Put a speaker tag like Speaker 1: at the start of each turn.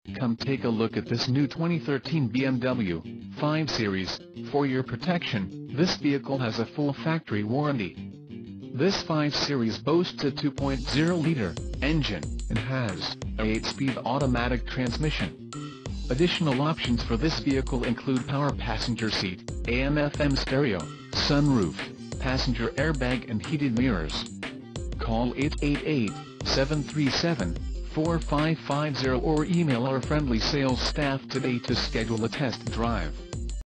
Speaker 1: Come take a look at this new 2013 BMW 5 Series. For your protection, this vehicle has a full factory warranty. This 5 Series boasts a 2.0-liter engine and has an 8-speed automatic transmission. Additional options for this vehicle include power passenger seat, AM/FM stereo, sunroof, passenger airbag and heated mirrors. Call 888-737-4550 or email our friendly sales staff today to schedule a test drive.